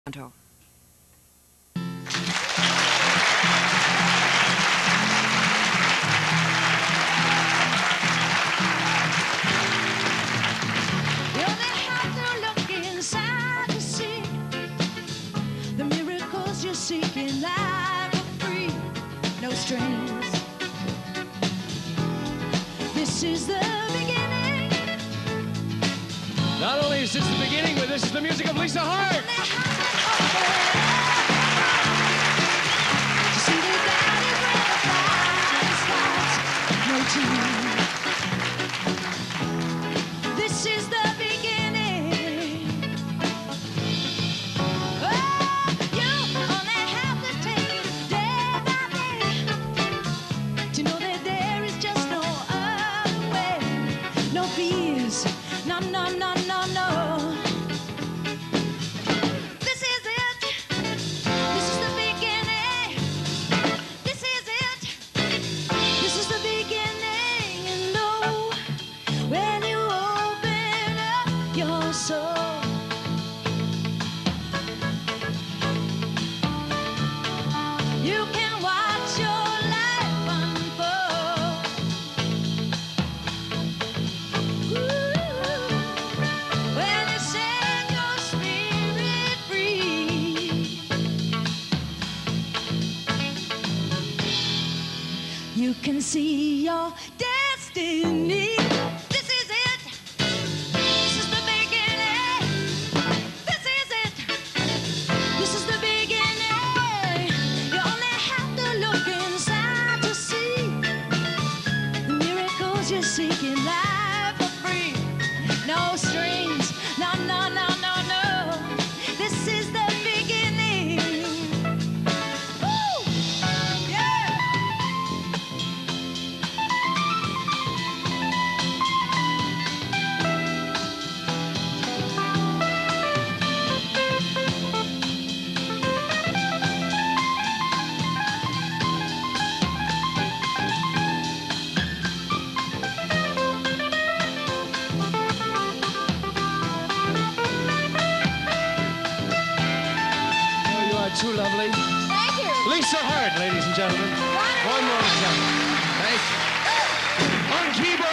Toronto. You only have to look inside to see the miracles you're seeking, life for free, no strings. This is the beginning. Not only is this the beginning, but this is the music of Lisa Hartt. This is the beginning. Oh, you only have to take it day by day to know that there is just no other way. No fears, no, no, no, no, no. This is it. This is the beginning. This is it. This is the beginning. And know when you open up your soul, you can watch your life unfold. Ooh, when you set your spirit free, you can see your destiny. This is it. This is the beginning. This is it. This is the beginning. You only have to look inside to see the miracles you're seeking, life for free, no strings, no, no, no, no, no. This is the beginning. Woo! Yeah! Oh, you are too lovely. Thank you. Lisa Hartt, ladies and gentlemen. One more time. Thank you. On keyboard.